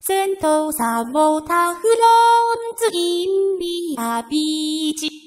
戦闘さをたフロンツインビアビーチ